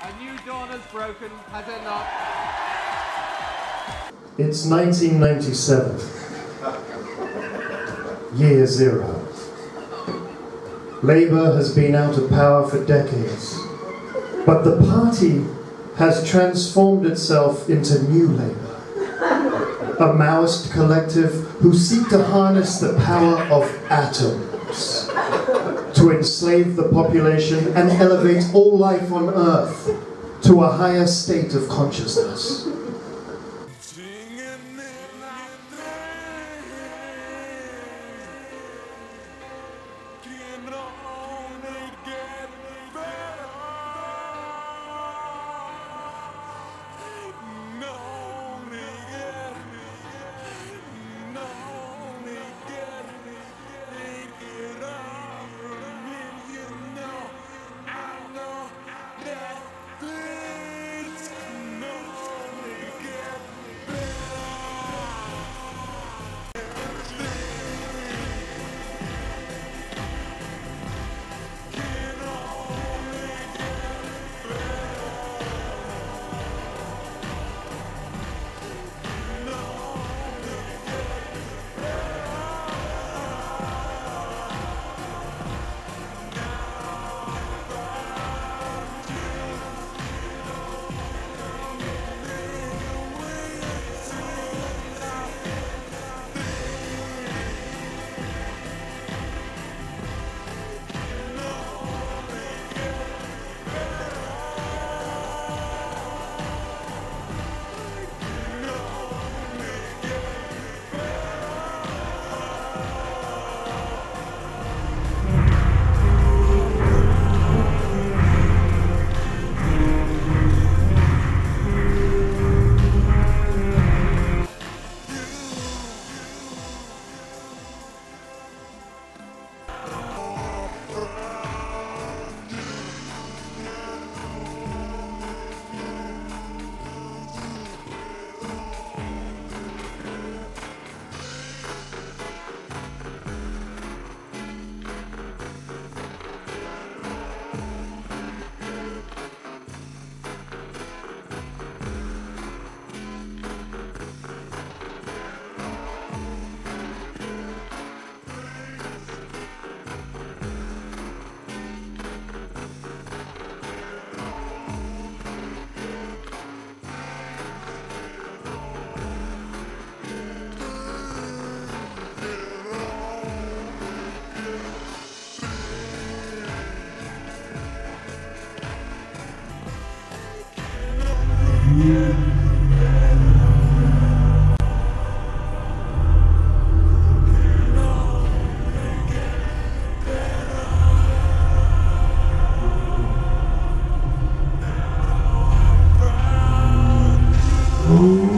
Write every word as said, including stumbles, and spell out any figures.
A new dawn has broken, has it not? It's nineteen ninety-seven. Year zero. Labour has been out of power for decades, but the party has transformed itself into New Labour, a Maoist collective who seek to harness the power of atoms to enslave the population and elevate all life on Earth to a higher state of consciousness. Ooh.